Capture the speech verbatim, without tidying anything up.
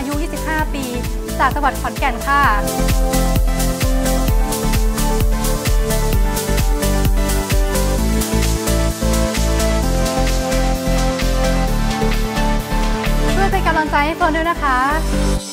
ยุ ยี่สิบห้า ปีจากจังหวัดขอนแก่นค่ะช่วยเป็นกำลังใจให้เฟิร์นด้วยนะคะ